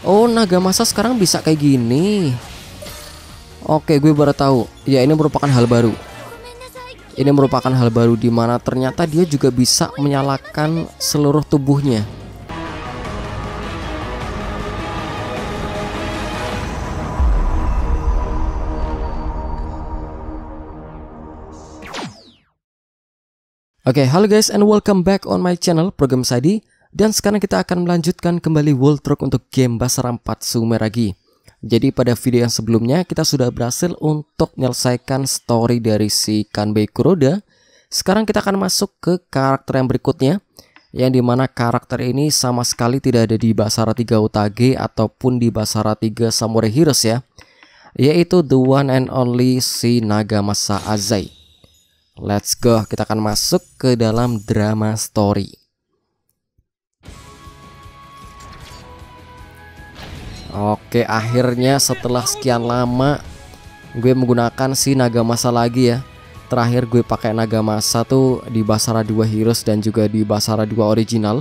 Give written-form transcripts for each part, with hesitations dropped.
Oh, naga masa sekarang bisa kayak gini. Oke, gue baru tahu. Ya, ini merupakan hal baru. Ini merupakan hal baru di mana ternyata dia juga bisa menyalakan seluruh tubuhnya. Oke, halo guys and welcome back on my channel Program Sadi. Dan sekarang kita akan melanjutkan kembali World Truck untuk game Basara 4 Sumeragi. Jadi pada video yang sebelumnya kita sudah berhasil untuk menyelesaikan story dari si Kanbei Kuroda. Sekarang kita akan masuk ke karakter yang berikutnya, yang dimana karakter ini sama sekali tidak ada di Basara 3 Utage ataupun di Basara 3 Samurai Heroes ya, yaitu the one and only si Nagamasa Azai. Let's go, kita akan masuk ke dalam drama story. Oke, akhirnya setelah sekian lama gue menggunakan si Nagamasa lagi ya. Terakhir gue pakai Nagamasa tuh di Basara 2 Heroes dan juga di Basara 2 original.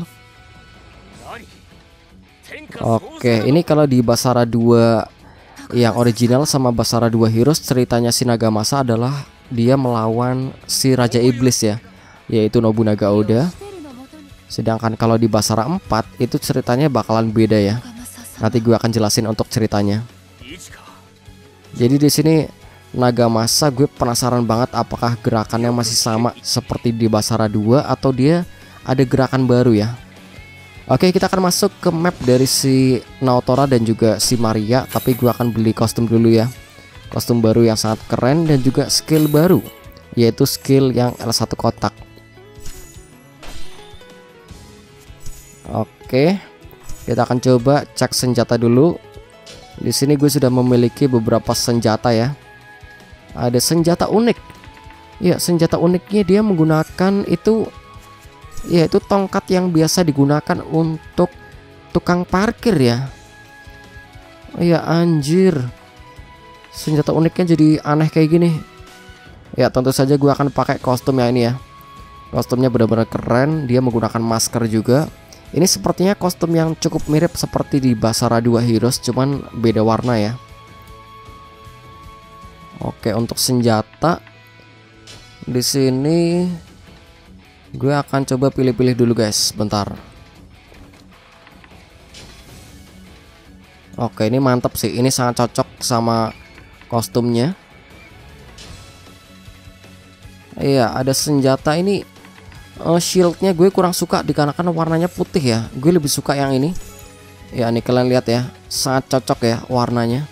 Oke, ini kalau di Basara 2 yang original sama Basara 2 Heroes, ceritanya si Nagamasa adalah dia melawan si Raja Iblis ya, yaitu Nobunaga Oda. Sedangkan kalau di Basara 4 itu ceritanya bakalan beda ya. Nanti gue akan jelasin untuk ceritanya. Jadi di sini Nagamasa gue penasaran banget apakah gerakannya masih sama seperti di Basara 2 atau dia ada gerakan baru ya. Oke, kita akan masuk ke map dari si Naotora dan juga si Maria, tapi gue akan beli kostum dulu ya. Kostum baru yang sangat keren dan juga skill baru, yaitu skill yang L1 kotak. Oke, kita akan coba cek senjata dulu. Di sini gue sudah memiliki beberapa senjata ya. Ada senjata unik. Ya, senjata uniknya dia menggunakan itu, yaitu tongkat yang biasa digunakan untuk tukang parkir ya. Ya anjir, senjata uniknya jadi aneh kayak gini. Ya tentu saja gue akan pakai kostum yang ini ya. Kostumnya benar-benar keren. Dia menggunakan masker juga. Ini sepertinya kostum yang cukup mirip seperti di Basara 2 Heroes, cuman beda warna ya. Oke, untuk senjata di sini gue akan coba pilih-pilih dulu guys, bentar. Oke, ini mantap sih. Ini sangat cocok sama kostumnya. Iya, ada senjata ini. Shieldnya gue kurang suka dikarenakan warnanya putih ya. Gue lebih suka yang ini. Ya, ini kalian lihat ya, sangat cocok ya warnanya.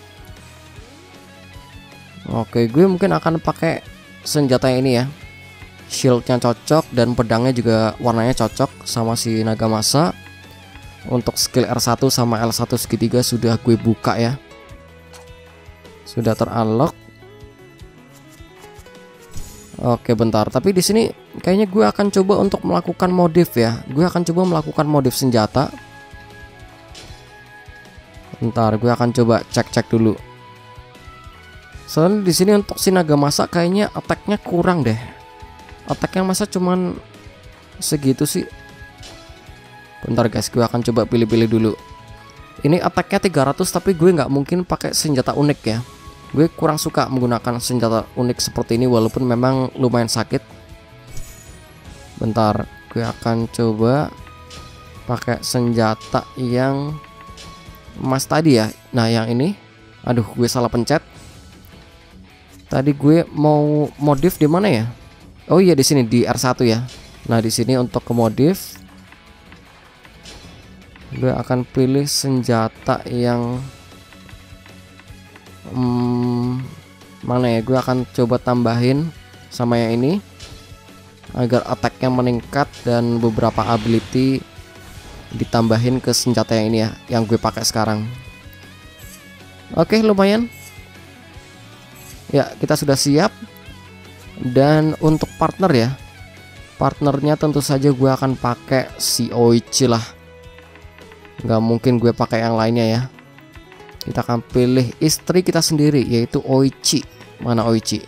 Oke, gue mungkin akan pakai senjata yang ini ya. Shieldnya cocok dan pedangnya juga warnanya cocok sama si Nagamasa. Untuk skill R1 sama L1 segitiga sudah gue buka ya. Sudah terunlock. Oke, bentar. Tapi di sini kayaknya gue akan coba untuk melakukan modif ya. Gue akan coba melakukan modif senjata. Bentar, gue akan coba cek dulu. Soalnya di sini untuk si Nagamasa kayaknya attack-nya kurang deh. Attack-nya masa cuman segitu sih. Bentar guys, gue akan coba pilih-pilih dulu. Ini attack-nya 300 tapi gue nggak mungkin pakai senjata unik ya. Gue kurang suka menggunakan senjata unik seperti ini walaupun memang lumayan sakit. Bentar, gue akan coba pakai senjata yang emas tadi ya. Nah, yang ini. Aduh, gue salah pencet. Tadi gue mau modif di mana ya? Oh iya, di sini di R1 ya. Nah, di sini untuk ke modif gue akan pilih senjata yang mana ya, gue akan coba tambahin sama yang ini agar attack-nya meningkat dan beberapa ability ditambahin ke senjata yang ini ya, yang gue pakai sekarang. Oke, lumayan ya, kita sudah siap. Dan untuk partner ya, partnernya tentu saja gue akan pakai si Oichi lah. Nggak mungkin gue pakai yang lainnya ya. Kita akan pilih istri kita sendiri, yaitu Oichi. Mana Oichi?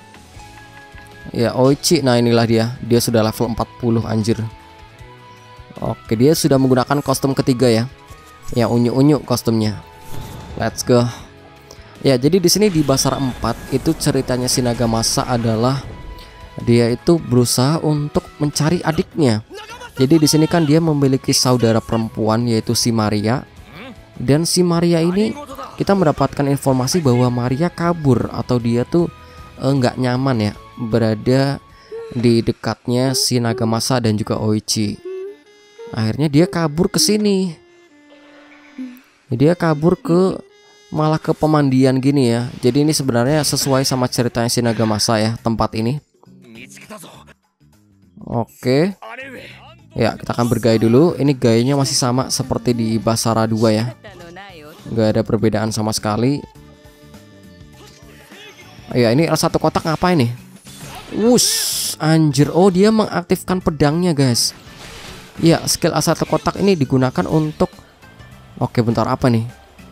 Ya, Oichi. Nah, inilah dia. Dia sudah level 40 anjir. Oke, dia sudah menggunakan kostum ketiga ya. Yang unyu-unyu kostumnya. Let's go. Ya, jadi di sini di Basara 4 itu ceritanya si Nagamasa adalah dia itu berusaha untuk mencari adiknya. Jadi di sini kan dia memiliki saudara perempuan yaitu si Maria. Dan si Maria ini kita mendapatkan informasi bahwa Maria kabur atau dia tuh nggak nyaman ya berada di dekatnya si Nagamasa dan juga Oichi. Akhirnya dia kabur ke sini. Dia kabur malah ke pemandian gini ya. Jadi ini sebenarnya sesuai sama ceritanya si Nagamasa ya, tempat ini. Oke. Ya, kita akan bergaya dulu. Ini gayanya masih sama seperti di Basara 2 ya. Gak ada perbedaan sama sekali. Ya, ini L1 kotak ngapain nih? Wush, anjir. Oh, dia mengaktifkan pedangnya guys. Ya, skill L1 kotak ini digunakan untuk... Oke, bentar, apa nih?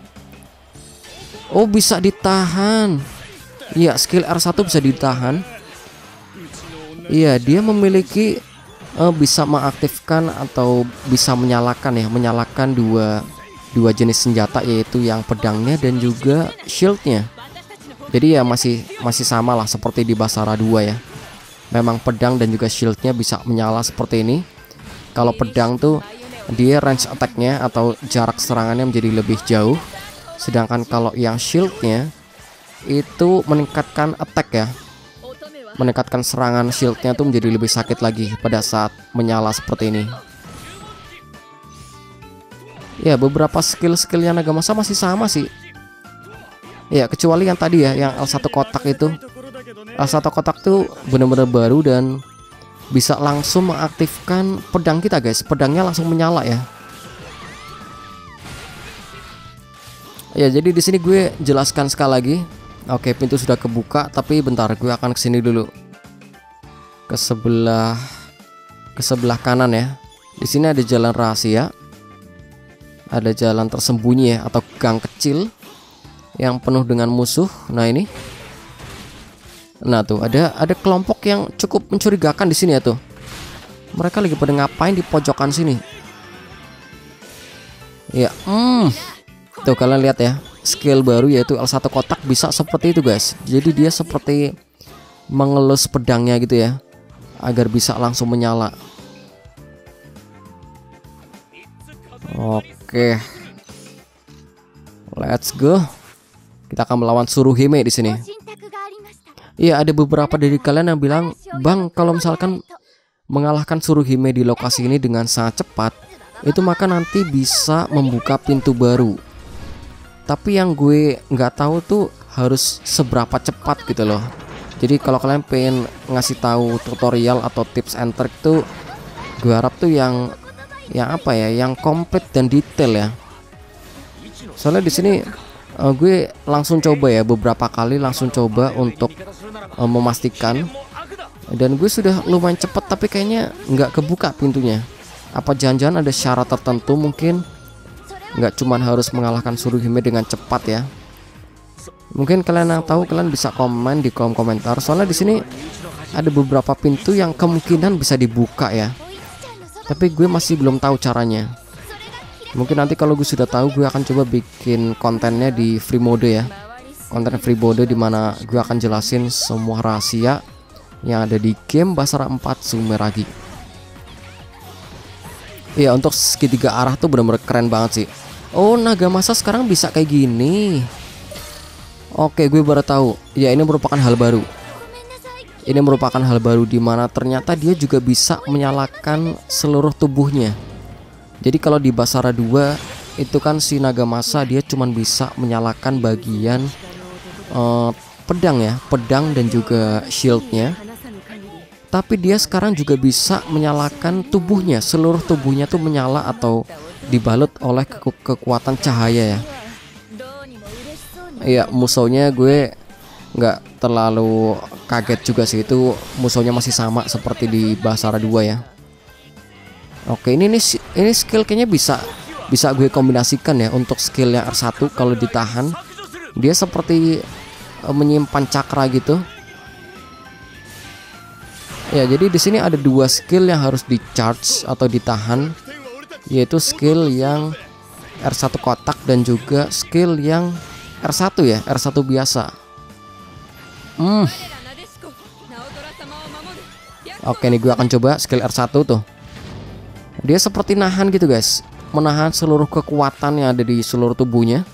Oh, bisa ditahan. Iya, skill R1 bisa ditahan. Iya, dia memiliki bisa mengaktifkan atau bisa menyalakan ya, menyalakan dua jenis senjata, yaitu yang pedangnya dan juga shieldnya. Jadi ya masih sama lah seperti di Basara 2 ya. Memang pedang dan juga shieldnya bisa menyala seperti ini. Kalau pedang tuh dia range attack-nya atau jarak serangannya menjadi lebih jauh. Sedangkan kalau yang shieldnya itu meningkatkan attack ya, meningkatkan serangan shieldnya tuh menjadi lebih sakit lagi pada saat menyala seperti ini. Ya, beberapa skill-skillnya Nagamasa masih sama sih. Ya, kecuali yang tadi ya, yang L1 kotak itu. L1 kotak tuh bener-bener baru dan bisa langsung mengaktifkan pedang kita guys. Pedangnya langsung menyala ya. Ya, jadi di sini gue jelaskan sekali lagi. Oke, pintu sudah kebuka, tapi bentar, gue akan kesini dulu. Ke sebelah kanan ya. Di sini ada jalan rahasia. Ada jalan tersembunyi ya, atau gang kecil yang penuh dengan musuh. Nah, ini. Nah, tuh ada kelompok yang cukup mencurigakan di sini ya tuh. Mereka lagi pada ngapain di pojokan sini? Ya, tuh kalian lihat ya. Skill baru yaitu L1 kotak bisa seperti itu guys. Jadi dia seperti mengelus pedangnya gitu ya, agar bisa langsung menyala. Oke. Let's go. Kita akan melawan Tsuruhime di sini. Iya, ada beberapa dari kalian yang bilang, "Bang, kalau misalkan mengalahkan Tsuruhime di lokasi ini dengan sangat cepat, itu maka nanti bisa membuka pintu baru." Tapi yang gue nggak tahu tuh harus seberapa cepat gitu loh. Jadi kalau kalian pengen ngasih tahu tutorial atau tips and trick tuh, gue harap tuh yang apa ya, yang komplit dan detail ya. Soalnya di sini gue langsung coba ya, beberapa kali langsung coba untuk memastikan, dan gue sudah lumayan cepat tapi kayaknya nggak kebuka pintunya. Apa jangan-jangan ada syarat tertentu mungkin? Nggak cuman harus mengalahkan Tsuruhime dengan cepat ya. Mungkin kalian yang tahu, kalian bisa komen di kolom komentar. Soalnya di sini ada beberapa pintu yang kemungkinan bisa dibuka ya, tapi gue masih belum tahu caranya. Mungkin nanti kalau gue sudah tahu, gue akan coba bikin kontennya di free mode ya. Konten free mode dimana gue akan jelasin semua rahasia yang ada di game Basara 4 Sumeragi. Iya, untuk segitiga arah tuh bener-bener keren banget sih. Oh, Nagamasa sekarang bisa kayak gini. Oke, gue baru tahu. Ya, ini merupakan hal baru. Ini merupakan hal baru dimana ternyata dia juga bisa menyalakan seluruh tubuhnya. Jadi kalau di Basara 2 itu kan si Nagamasa dia cuman bisa menyalakan bagian pedang ya, pedang dan juga shieldnya. Tapi dia sekarang juga bisa menyalakan tubuhnya, seluruh tubuhnya tuh menyala atau dibalut oleh kekuatan cahaya ya. Iya, musuhnya gue nggak terlalu kaget juga sih, itu musuhnya masih sama seperti di Basara 2 ya. Oke, ini skill kayaknya bisa gue kombinasikan ya. Untuk skill yang R1 kalau ditahan, dia seperti menyimpan cakra gitu. Ya, jadi di sini ada dua skill yang harus di charge atau ditahan. yaitu skill yang R1 kotak dan juga skill yang R1 ya, R1 biasa. Oke nih, gue akan coba skill R1 tuh. Dia seperti nahan gitu guys, menahan seluruh kekuatan yang ada di seluruh tubuhnya.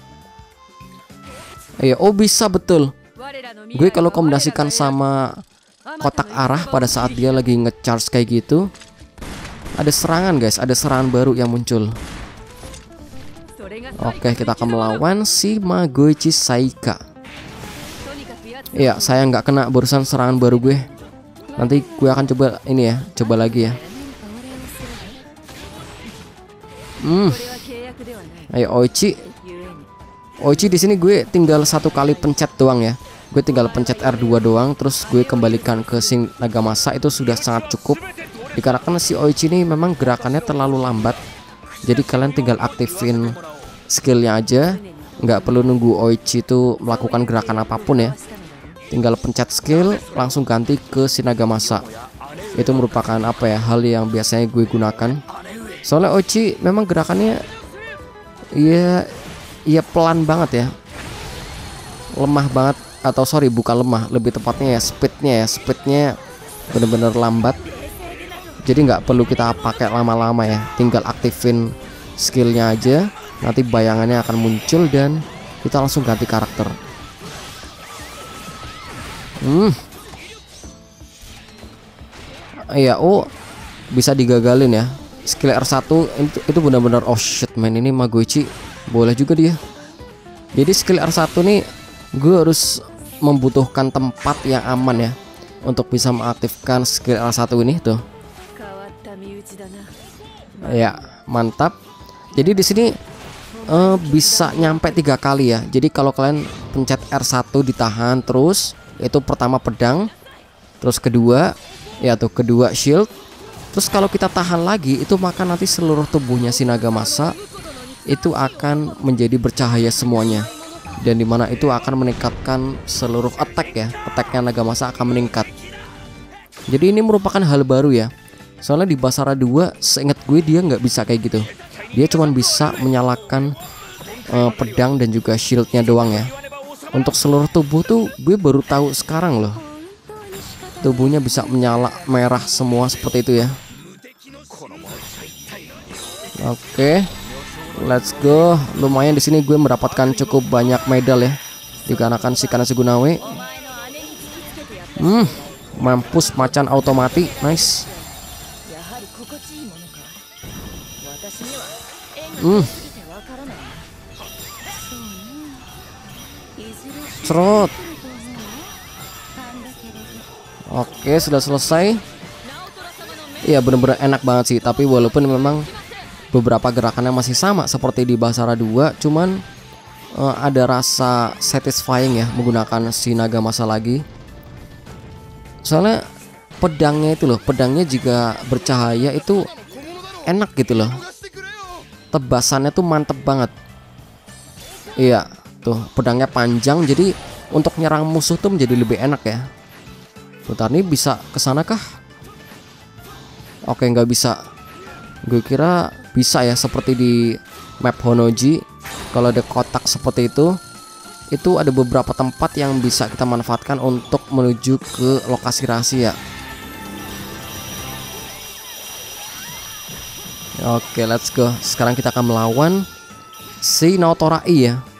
Oh bisa betul. Gue kalau kombinasikan sama kotak arah pada saat dia lagi nge-charge kayak gitu, ada serangan guys, ada serangan baru yang muncul. Oke, kita akan melawan si Magoichi Saika. Iya, saya nggak kena barusan serangan baru gue. Nanti gue akan coba ini ya, coba lagi ya. Ayo Oichi. Oichi di sini gue tinggal satu kali pencet doang ya. Gue tinggal pencet R2 doang, terus gue kembalikan ke Shin Nagamasa, itu sudah sangat cukup. Dikarenakan si Oichi ini memang gerakannya terlalu lambat. Jadi kalian tinggal aktifin skillnya aja, nggak perlu nunggu Oichi itu melakukan gerakan apapun ya. Tinggal pencet skill, langsung ganti ke Shin Nagamasa. Itu merupakan apa ya, hal yang biasanya gue gunakan. Soalnya Oichi memang gerakannya ya pelan banget ya, lemah banget, atau sorry bukan lemah, lebih tepatnya ya speednya bener-bener lambat. Jadi nggak perlu kita pakai lama-lama ya, tinggal aktifin skillnya aja, nanti bayangannya akan muncul dan kita langsung ganti karakter. Bisa digagalin ya. Skill R1 itu benar-benar, oh shit man, ini Magoichi boleh juga dia. Jadi skill R1 nih gue harus membutuhkan tempat yang aman ya untuk bisa mengaktifkan skill R1 ini tuh. Ya, mantap. Jadi di sini bisa nyampe 3 kali ya. Jadi kalau kalian pencet R1 ditahan terus, itu pertama pedang, terus kedua shield. Terus kalau kita tahan lagi itu, maka nanti seluruh tubuhnya si Nagamasa itu akan menjadi bercahaya semuanya, dan dimana itu akan meningkatkan seluruh attacknya Nagamasa akan meningkat. Jadi ini merupakan hal baru ya, soalnya di Basara 2 seingat gue dia nggak bisa kayak gitu. Dia cuma bisa menyalakan pedang dan juga shieldnya doang ya. Untuk seluruh tubuh tuh gue baru tahu sekarang loh, tubuhnya bisa menyala merah semua seperti itu ya. Oke, let's go. Lumayan di sini gue mendapatkan cukup banyak medal ya, dikarenakan si Kana Sugunawe. Mampus macan automati, nice. Cerot. Oke, sudah selesai. Iya, bener-bener enak banget sih. Tapi walaupun memang beberapa gerakannya masih sama seperti di Basara 2, cuman ada rasa satisfying ya menggunakan si Nagamasa lagi. Soalnya pedangnya itu loh, pedangnya jika bercahaya itu enak gitu loh. Tebasannya tuh mantep banget. Iya, tuh pedangnya panjang, jadi untuk nyerang musuh tuh menjadi lebih enak ya. Bentar, nih bisa kesana kah? Oke, nggak bisa. Gue kira bisa ya, seperti di map Honoji. Kalau ada kotak seperti itu ada beberapa tempat yang bisa kita manfaatkan untuk menuju ke lokasi rahasia. Oke, let's go. Sekarang kita akan melawan si Naotorai ya.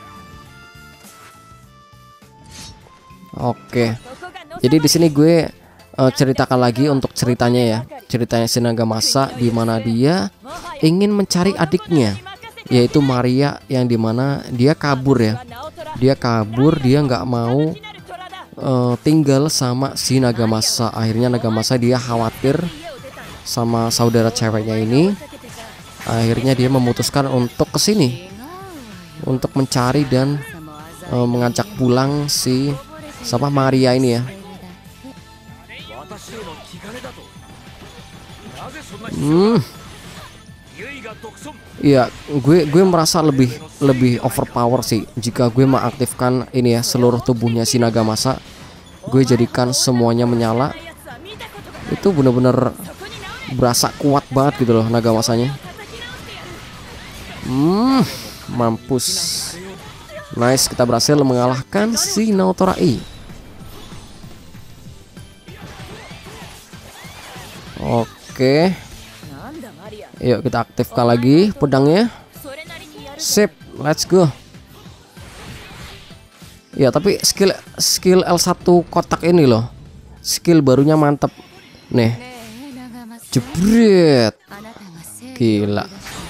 Oke. Jadi di sini gue ceritakan lagi untuk ceritanya ya. Ceritanya si Nagamasa, di mana dia ingin mencari adiknya, yaitu Maria, yang dimana dia kabur ya. Dia kabur, dia nggak mau tinggal sama si Nagamasa. Akhirnya Nagamasa dia khawatir sama saudara ceweknya ini. Akhirnya dia memutuskan untuk kesini untuk mencari dan mengajak pulang si Maria ini ya. Iya, gue merasa lebih overpower sih jika gue mengaktifkan ini ya, seluruh tubuhnya si Nagamasa. Gue jadikan semuanya menyala. Itu bener-bener berasa kuat banget gitu loh Nagamasanya. Mampus. Nice, kita berhasil mengalahkan si Naoto Rai. Oke. Yuk kita aktifkan lagi pedangnya. Sip, let's go. Ya, tapi skill L1 kotak ini loh. Skill barunya mantep. Nih. Jebret. Gila.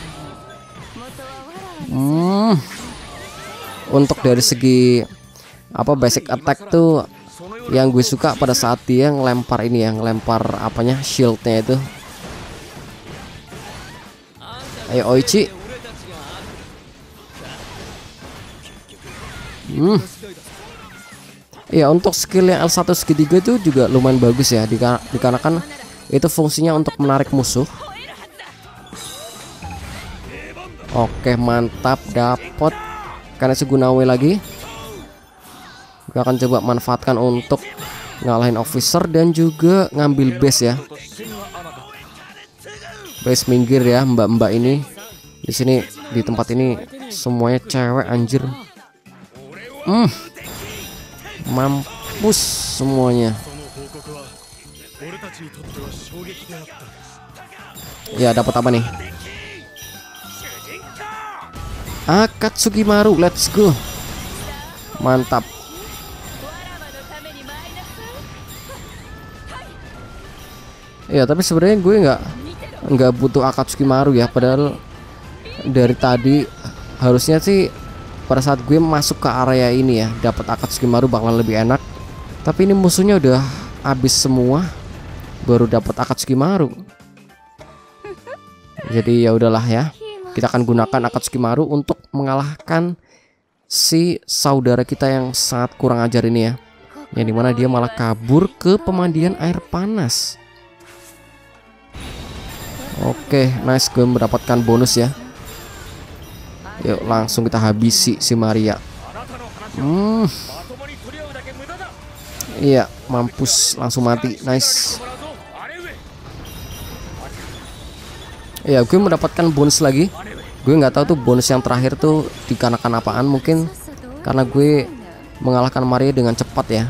Untuk dari segi apa basic attack tuh yang gue suka pada saat dia ngelempar ini ya, ngelempar apanya shieldnya itu. Ayo Oichi. Ya, untuk skill yang L1 segitiga itu juga lumayan bagus ya, dikarenakan itu fungsinya untuk menarik musuh. Oke, mantap, dapet karena Gunawe lagi. Gue akan coba manfaatkan untuk ngalahin officer dan juga ngambil base ya. Base minggir ya, mbak-mbak ini. Di sini di tempat ini semuanya cewek anjir. Mampus semuanya. Ya, dapat apa nih? Akatsuki-maru, let's go. Mantap. Ya, tapi sebenarnya gue nggak butuh Akatsuki-maru ya, padahal dari tadi harusnya sih pada saat gue masuk ke area ini ya dapat Akatsuki-maru bakalan lebih enak. Tapi ini musuhnya udah habis semua baru dapat Akatsuki-maru. Jadi ya udahlah ya. Kita akan gunakan Akatsuki-maru untuk mengalahkan si saudara kita yang sangat kurang ajar ini ya. Yang dimana dia malah kabur ke pemandian air panas. Oke, nice, gue mendapatkan bonus ya. Yuk langsung kita habisi si Maria. Iya, mampus, langsung mati. Nice. Ya, gue mendapatkan bonus lagi. Gue nggak tahu tuh bonus yang terakhir tuh dikarenakan apaan. Mungkin karena gue mengalahkan Maria dengan cepat ya.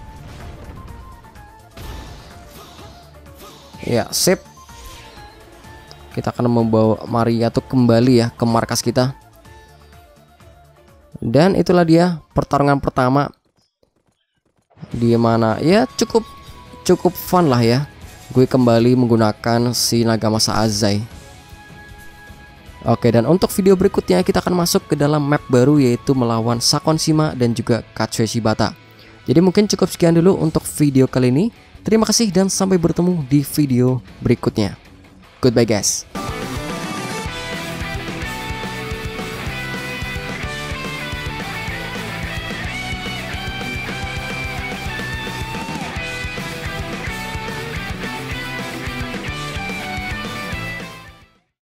Ya, sip. Kita akan membawa Maria tuh kembali ya ke markas kita. Dan itulah dia pertarungan pertama, di mana ya cukup fun lah ya. Gue kembali menggunakan si Nagamasa Azai. Oke, dan untuk video berikutnya kita akan masuk ke dalam map baru, yaitu melawan Sakon Shima dan juga Katsue Shibata. Jadi mungkin cukup sekian dulu untuk video kali ini. Terima kasih dan sampai bertemu di video berikutnya. Goodbye guys.